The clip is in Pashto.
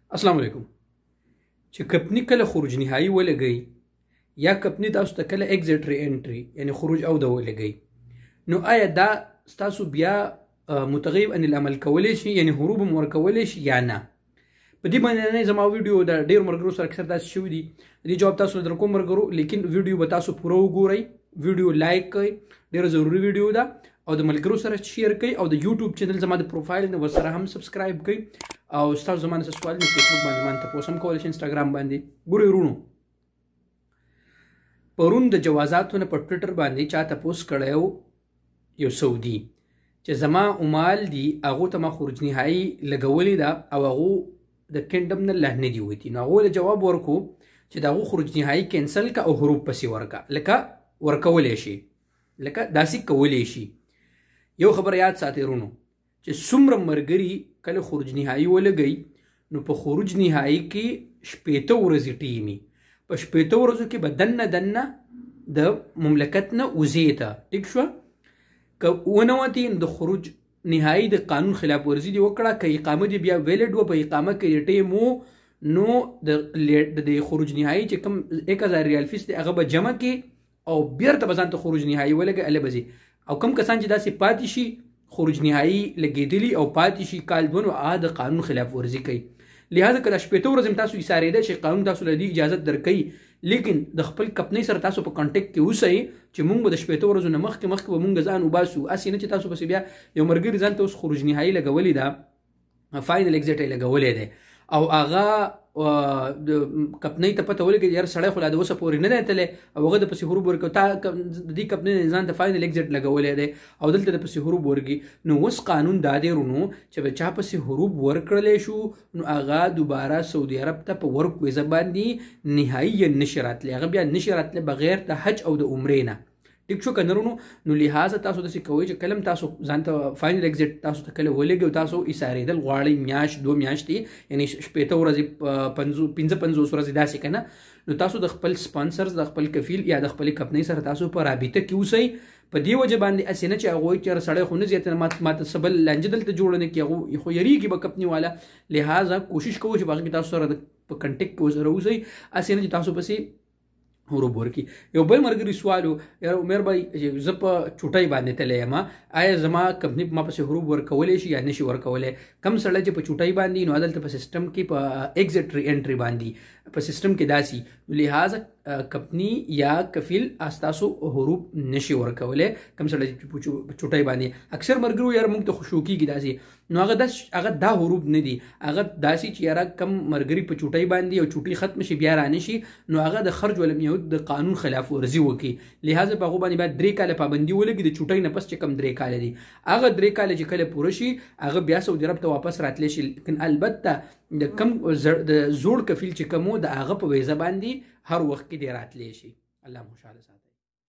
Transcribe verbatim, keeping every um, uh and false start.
السلام علیکم. چې کمپنی کله خروج نهایی ولګي یا کمپنی تاسو ته کله ایگزیټ ری انټری یعنی خروج او د ولګي، نو آیا دا تاسو بیا متغیب ان العمل کولی شي یعنی ھروب هم ورکولی شي یا نه؟ په دې باندې زما ویډیو د ډېر مرګرو سره اکثر داسې شوي دي. دې جواب تاسو در کوم مرګرو، لیکن ویډیو به تاسو پوره وګورئ، ویډیو لایک کړئ، ډېره ضروري ویډیو ده، او د ملګرو سره شیر کړئ، او د یوټیوب چینل زما د پروفایل نه ورسره هم سبسکرایب کړئ. او ستاسو زما نه څه سوال نو فیسبوک باندې زما ته تپوس هم کولی شئ، انسټاګرام باندې. ګورئ ورونو، پرون د جوازاتو نه په ټویټر باندې چا تپوس کړی و یو سعودي چې زما عمال دي هغو ته ما خروج نهایي لګولې ده او هغو د کینډم نه لهنه دي وتي، نو هغو له جواب ورکو چې د هغو خروج نهایي کینسل که او ھروب پسې ورکه، لکه ورکولی شي، لکه داسې کولی شي. یو خبر یاد ساتئ ورونو چې څومره ملګري کله خروج نهایي ولګئ نو په خروج نهایي کې شپېته ورځې ټیمي، په شپېته ورځو کې به دننه دننه د مملکت نه وځې ته، ټیک شوه. که ونه وتې نو د خروج نهایي د قانون خلاف ورزي دې وکړه، که اقامه دې بیا ویلډ وه، په اقامه کې دې ټیم و، نو د خروج نهایي چې کوم ایک هزار ریال فیس دی هغه به جمع کړي او بیرته به ځان ته خروج نهایي ولګي، هلې به ځي. او کم کسان چې داسې پاتې شي خروج نهایي لګېدلي او پاتې شي کال دوه، نو هغه د قانون خلاف ورزي کوي. لہذا که دا شپېته ورځې هم تاسو ایسارېده چې قانون تاسو له دې اجازت درکوي، لیکن د خپل کمپنۍ سره تاسو په کانټیکټ کې اوسئ چې مونږ به د شپېته ورځو نه مخکې مخکې به مونږ ځان وباسو. هسې نه چې تاسو پسې بیا یو ملګري ځان ته اوس خروج نهایي لګولې ده، فاینل ایګزیټ یې لګولی دی، او هغه د کمپنۍ ته پته ولګي یار سړی خو لا د اوسه پورې نه دی تللی او هغه د پسې ھروب ورکوي، تا د دې کمپنۍ نه ځان ته فاینل ایګزیټ لګولی دی او دلته د پسې ھروب ورکي. نو اوس قانون دا دی رونو چې به چا پسې ھروب ورکړلی شو نو هغه دوباره سعودي عرب ته په ورک ویزه باندې نهایي نشي راتلی، هغه بیا نشي راتلی بغیر د حج او د عمرې نه، ټیک شو که نه رونو؟ نو لہٰذا تاسو داسې کوئ چې کله هم تاسو ځان ته فاینل ایګزیټ تاسو ته کله ولګي او تاسو ایسارېدل غواړئ میاشت دوه میاشتې یعنې شپېته ورځې پنځه پنځوس ورځې داسې که نه، نو تاسو د خپل سپانسرز د خپل کفیل یا د خپلې کمپنۍ سره تاسو په رابطه کې اوسئ. په دې وجه باندې هسې نه چې هغوی چې سړی خو نه زیاته ما ته څه بل لانجه دلته جوړه نه کړي، هغو خو یریږي به کمپنۍ والا. لہٰذا کوشش کوو چې په هغه کې تاسو سره په کنټیکټ کې ورسره اوسئ، هسې نه چې تاسو پسې ھروب ورکي. یو بل ملګري سوال و یاره عمر بھائی زه په چوټۍ باندې تللی یم، آیا زما کمپنۍ ما پسې ھروب ورکولی شي یا نشي ورکولی؟ کم سړی چې په چوټۍ باندې نو هلته په سسټم کې په ایګزیټ ری انټري باندې په سسټم کې داسي، لہٰذا کمپنی یا کفیل ستاسو ھروب نشي ورکولی کم سړی چې په چوټۍ باندې. اکثر ملګرو یاره موږ ته خو شو کېږي داسې، نو هغه داس هغه دا ھروب نه دي، هغه داسې چې یاره کم ملګري په چوټۍ باندې او چوټۍ ختم شي بیا رانشي، نو هغه د خرج ولم یعود د قانون خلاف ورزي وکړي. لہٰذا په هغو باندې باید درې کاله پابندي ولګي د چوټۍ نه پس چې کم درې کاله دي، هغه درې کاله چې کله پوره شي هغه بیا سعودي عرب ته واپس راتلی شي. لیکن البته د کم د زوړ کفیل چې کم و د هغه په ویزه باندې هر وخت کې دی راتلی شي. الله مو خوشحاله ساتي.